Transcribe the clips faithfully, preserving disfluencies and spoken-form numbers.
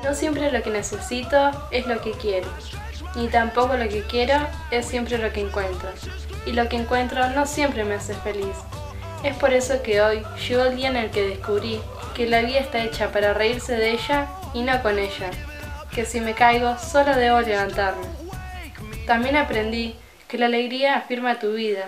No siempre lo que necesito es lo que quiero, ni tampoco lo que quiero es siempre lo que encuentro, y lo que encuentro no siempre me hace feliz. Es por eso que hoy llegó el día en el que descubrí que la vida está hecha para reírse de ella y no con ella, que si me caigo solo debo levantarme. También aprendí que la alegría afirma tu vida,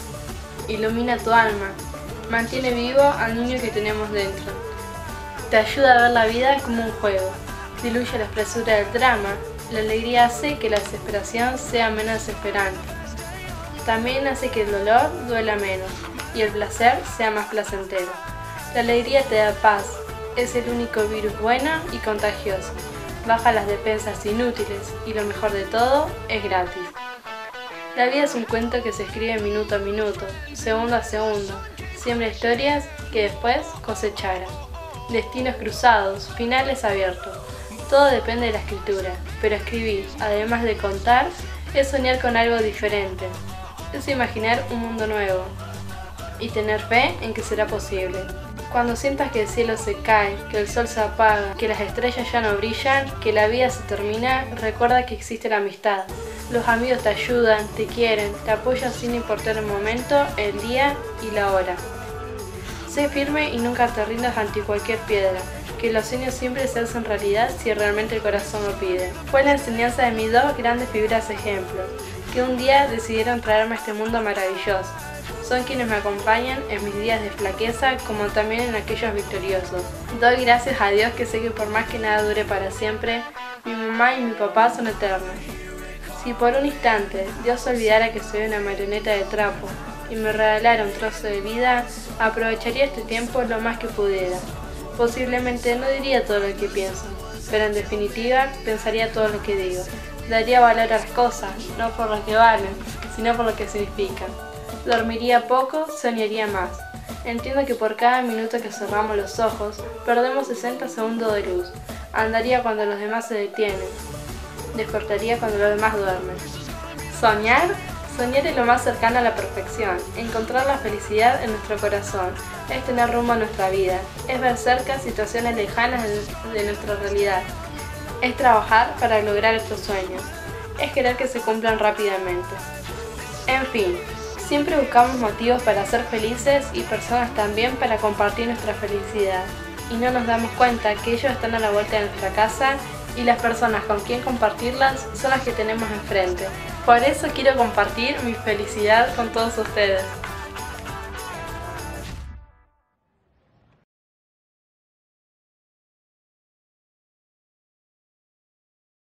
ilumina tu alma, mantiene vivo al niño que tenemos dentro, te ayuda a ver la vida como un juego, diluye la espesura del drama, la alegría hace que la desesperación sea menos desesperante. También hace que el dolor duela menos y el placer sea más placentero. La alegría te da paz, es el único virus bueno y contagioso. Baja las defensas inútiles y lo mejor de todo, es gratis. La vida es un cuento que se escribe minuto a minuto, segundo a segundo. Siembra historias que después cosecharán. Destinos cruzados, finales abiertos. Todo depende de la escritura, pero escribir, además de contar, es soñar con algo diferente. Es imaginar un mundo nuevo y tener fe en que será posible. Cuando sientas que el cielo se cae, que el sol se apaga, que las estrellas ya no brillan, que la vida se termina, recuerda que existe la amistad. Los amigos te ayudan, te quieren, te apoyan sin importar el momento, el día y la hora. Sé firme y nunca te rindas ante cualquier piedra, que los sueños siempre se hacen realidad si realmente el corazón lo pide. Fue la enseñanza de mis dos grandes figuras ejemplos, que un día decidieron traerme a este mundo maravilloso. Son quienes me acompañan en mis días de flaqueza como también en aquellos victoriosos. Doy gracias a Dios que sé que por más que nada dure para siempre, mi mamá y mi papá son eternos. Si por un instante Dios olvidara que soy una marioneta de trapo y me regalara un trozo de vida, aprovecharía este tiempo lo más que pudiera. Posiblemente no diría todo lo que pienso, pero en definitiva pensaría todo lo que digo. Daría valor a las cosas, no por lo que valen, sino por lo que significan. Dormiría poco, soñaría más. Entiendo que por cada minuto que cerramos los ojos, perdemos sesenta segundos de luz. Andaría cuando los demás se detienen. Despertaría cuando los demás duermen. ¿Soñar? Soñar es lo más cercano a la perfección. Encontrar la felicidad en nuestro corazón. Es tener rumbo a nuestra vida. Es ver cerca situaciones lejanas de nuestra realidad. Es trabajar para lograr estos sueños. Es querer que se cumplan rápidamente. En fin. Siempre buscamos motivos para ser felices y personas también para compartir nuestra felicidad. Y no nos damos cuenta que ellos están a la vuelta de nuestra casa y las personas con quien compartirlas son las que tenemos enfrente. Por eso quiero compartir mi felicidad con todos ustedes.